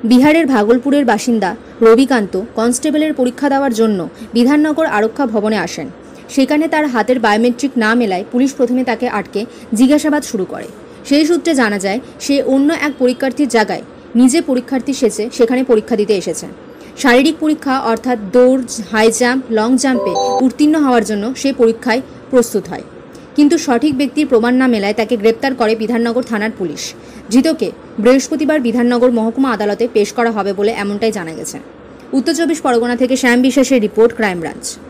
বিহারের ভাগলপুরের বাসিন্দা রবিকান্ত কনস্টেবলের পরীক্ষা দেওয়ার জন্য বিধাননগর আরক্ষা ভবনে আসেন। সেখানে তার হাতের বায়োমেট্রিক না মেলায় পুলিশ প্রথমে তাকে আটকে জিজ্ঞাসাবাদ শুরু করে। সেই সূত্রে জানা যায় সে অন্য এক পরীক্ষার্থীর জায়গায় নিজে পরীক্ষার্থী সেজে সেখানে পরীক্ষা দিতে এসেছে। শারীরিক পরীক্ষা অর্থাৎ দৌড়, হাই জাম্প, লং জাম্পে উত্তীর্ণ হওয়ার জন্য সে পরীক্ষায় প্রস্তুত হয়। কিন্তু সঠিক ব্যক্তির প্রমাণ না মেলায় তাকে গ্রেপ্তার করে বিধাননগর থানার পুলিশ। ধৃতকে বৃহস্পতিবার বিধাননগর মহকুমা আদালতে পেশ করা হবে বলে এমনটাই জানা গেছে। উত্তর 24 পরগনা থেকে শ্যাম বিশ্বাসের রিপোর্ট, ক্রাইম ব্রাঞ্চ।